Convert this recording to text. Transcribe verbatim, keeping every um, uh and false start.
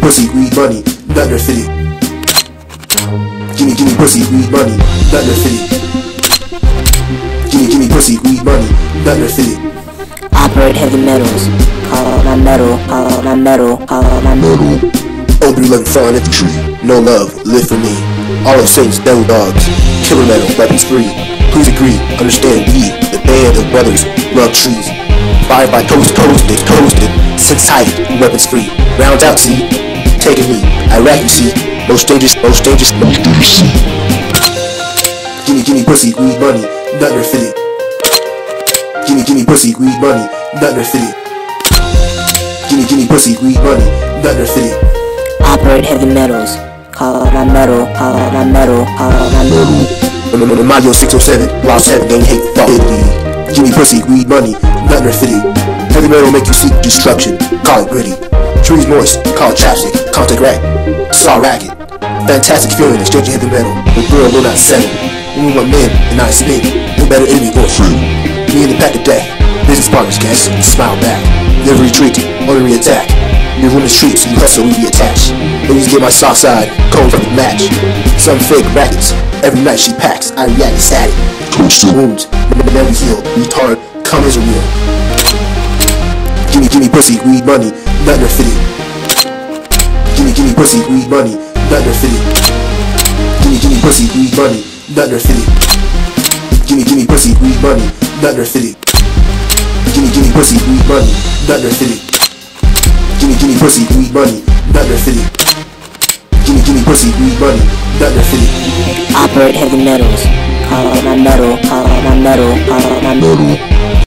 pussy, weed money, nothing fitty. Gimme, gimme pussy, weed money, nothing fitty. Gimme, gimme pussy, weed money, nothing fitty. Operate heavy metals. Call my metal, call my metal, call my metal. O three eleven falling infantry, no love, live for me. All of Saints, devil dogs, killer metal, weapons free. Please agree, understand we, the band of brothers, love trees. Fired by toast, toasted, toasted, sits tight, weapons free. Rounds out, see, take a knee. Iraq, you see, most dangerous, most dangerous, most dangerous. Gimme, gimme pussy, weed money, nothing fitty. Gimme, gimme pussy, weed money, nothing fitty. Gimme, gimme pussy, weed money, nothing fitty. Operate heavy metals. Call my metal, call my metal, call my metal. Mario six oh seven, Wild seven, gang hate, fuck it. Gimme pussy, weed money, nothing fitty. Heavy metal make you seek destruction, call it gritty. Trees moist, call it chapstick, contact rack, saw racket. Fantastic feeling, exchanging heavy metal. The girl will not settle. Only one man and I spin. No better enemy or friend. Me and the pack of death, business partners, guess, smile back. Never retreat, only re-attack. You run the streets, you hustle, we be attached. Ladies get my soft side, cold from the match. Some fake rackets, every night she packs, I react static. Toast wounds, never heal, retard, come as a real. Gimme, gimme pussy, weed money, nothing fitty. Gimme, gimme pussy, weed money, nothing fitty. Gimme, gimme pussy, weed money, nothing fitty. Gimme, gimme pussy, weed money, nothing fitty. Gimme, gimme pussy, weed money, nothing fitty. Gimme, gimme pussy, weed money, nothing fitty. Gimme, gimme pussy, weed money, nothing fitty. Operate heavy metals. Call my metal, call my metal, call my metal.